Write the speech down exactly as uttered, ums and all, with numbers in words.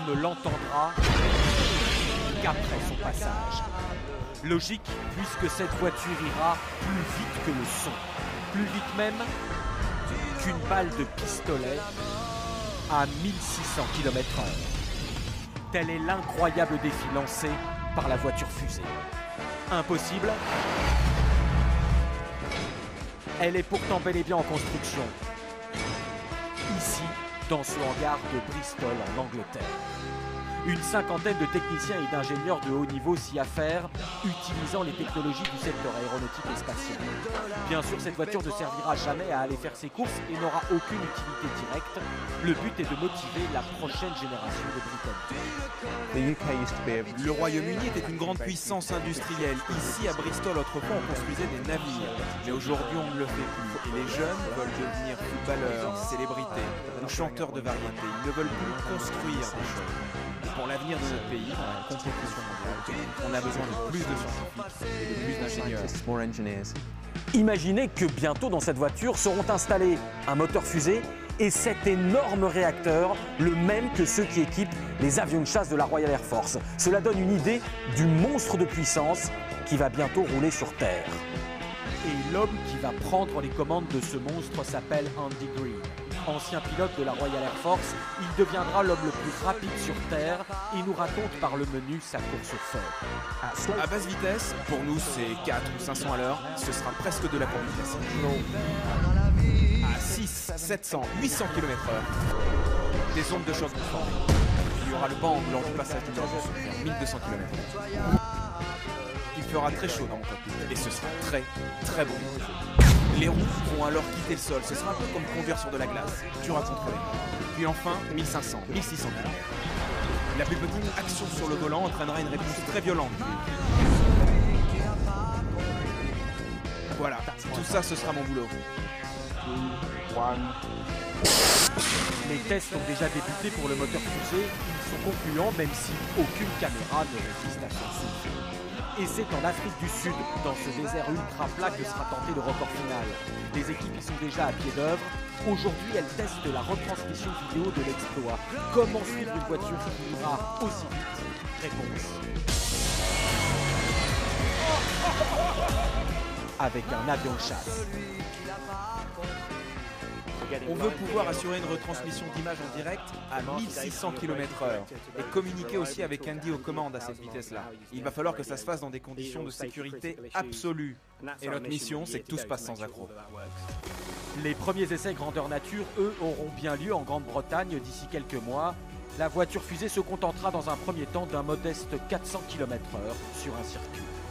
ne l'entendra qu'après son passage. Logique, puisque cette voiture ira plus vite que le son. Plus vite même qu'une balle de pistolet à mille six cents kilomètres heure. Tel est l'incroyable défi lancé par la voiture fusée. Impossible. Elle est pourtant bel et bien en construction. Ici, dans ce hangar de Bristol en Angleterre. Une cinquantaine de techniciens et d'ingénieurs de haut niveau s'y affairent, utilisant les technologies du secteur aéronautique et spatial. Bien sûr, cette voiture ne servira jamais à aller faire ses courses et n'aura aucune utilité directe. Le but est de motiver la prochaine génération de Britanniques. Le Royaume-Uni était une grande puissance industrielle. Ici, à Bristol, autrefois, on construisait des navires. Mais aujourd'hui, on ne le fait plus. Et les jeunes veulent devenir footballeurs, célébrités ou chanteurs de variété. Ils ne veulent plus construire des choses. Pour l'avenir de notre pays, dans la compétition mondiale, on a besoin de plus de scientifiques et de plus d'ingénieurs. Imaginez que bientôt dans cette voiture seront installés un moteur fusée et cet énorme réacteur, le même que ceux qui équipent les avions de chasse de la Royal Air Force. Cela donne une idée du monstre de puissance qui va bientôt rouler sur Terre. Et l'homme qui va prendre les commandes de ce monstre s'appelle Andy Green. Ancien pilote de la Royal Air Force, il deviendra l'homme le plus rapide sur Terre et nous raconte par le menu sa course folle. À basse vitesse, pour nous c'est quatre ou cinq cents à l'heure, ce sera presque de la courbe classique. À six, sept cents, huit cents kilomètres heure, des ondes de choc vont former. Il y aura le bang lors du passage du nord vers mille deux cents kilomètres heure. Il fera très chaud dans mon cockpit et ce sera très très bon. Les roues vont alors quitter le sol, ce sera un peu comme conduire sur de la glace, dur à contrôler. Puis enfin, mille cinq cents, mille six cents kilomètres. La plus petite action sur le volant entraînera une réponse très violente. Voilà, tout ça ce sera mon boulot. Les tests ont déjà débuté pour le moteur fusée, ils sont concluants même si aucune caméra ne résiste à son souffle. Et c'est en Afrique du Sud, dans ce désert ultra plat, que sera tenté le record final. Les équipes y sont déjà à pied d'œuvre. Aujourd'hui, elles testent la retransmission vidéo de l'exploit. Comment suivre une voiture qui ira aussi vite? Réponse. Avec un avion de chasse. On veut pouvoir assurer une retransmission d'image en direct à mille six cents kilomètres heure et communiquer aussi avec Andy aux commandes à cette vitesse-là. Il va falloir que ça se fasse dans des conditions de sécurité absolues. Et notre mission, c'est que tout se passe sans accroc. Les premiers essais grandeur nature, eux, auront bien lieu en Grande-Bretagne d'ici quelques mois. La voiture fusée se contentera dans un premier temps d'un modeste quatre cents kilomètres heure sur un circuit.